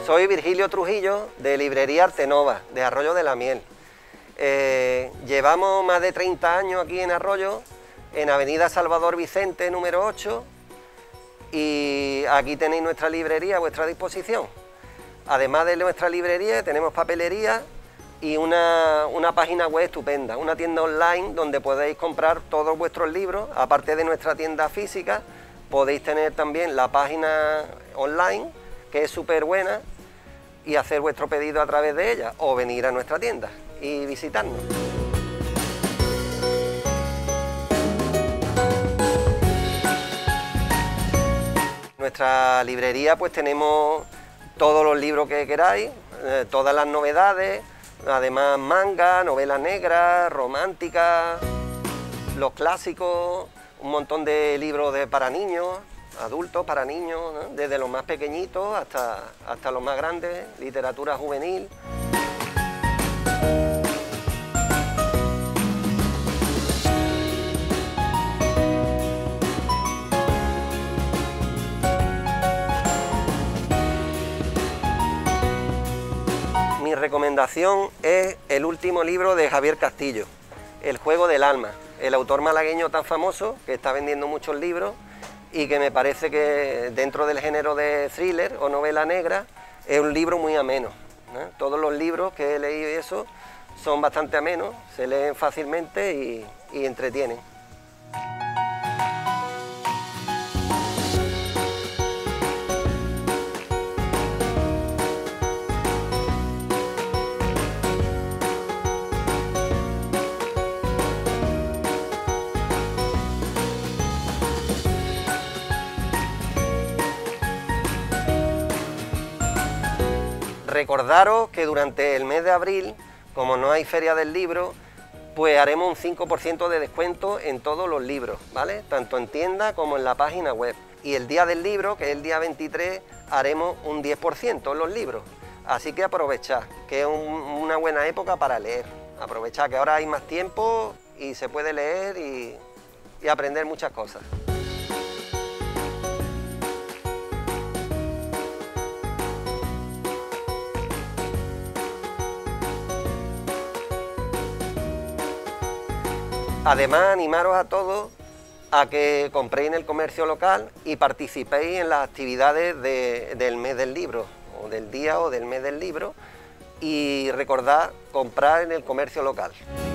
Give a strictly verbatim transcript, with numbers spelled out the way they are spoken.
Soy Virgilio Trujillo, de Librería Artenova, de Arroyo de la Miel. Eh, llevamos más de treinta años aquí en Arroyo, en Avenida Salvador Vicente, número ocho, y aquí tenéis nuestra librería a vuestra disposición. Además de nuestra librería, tenemos papelería y una, una página web estupenda, una tienda online donde podéis comprar todos vuestros libros. Aparte de nuestra tienda física, podéis tener también la página online, que es súper buena, y hacer vuestro pedido a través de ella, o venir a nuestra tienda y visitarnos. En nuestra librería pues tenemos todos los libros que queráis, eh, todas las novedades, además manga, novelas negras, románticas, los clásicos, un montón de libros de, para niños, adultos, para niños, ¿no? Desde los más pequeñitos hasta, hasta los más grandes, literatura juvenil. Mi recomendación es el último libro de Javier Castillo, El juego del alma, el autor malagueño tan famoso que está vendiendo muchos libros y que me parece que dentro del género de thriller o novela negra es un libro muy ameno, ¿no? Todos los libros que he leído y eso son bastante amenos, se leen fácilmente y, y entretienen. Recordaros que durante el mes de abril, como no hay feria del libro, pues haremos un cinco por ciento de descuento en todos los libros, ¿vale? Tanto en tienda como en la página web. Y el día del libro, que es el día veintitrés, haremos un diez por ciento en los libros. Así que aprovechad, que es un, una buena época para leer. Aprovechad que ahora hay más tiempo y se puede leer y, y aprender muchas cosas. Además, animaros a todos a que compréis en el comercio local y participéis en las actividades de, del mes del libro, o del día o del mes del libro, y recordad comprar en el comercio local.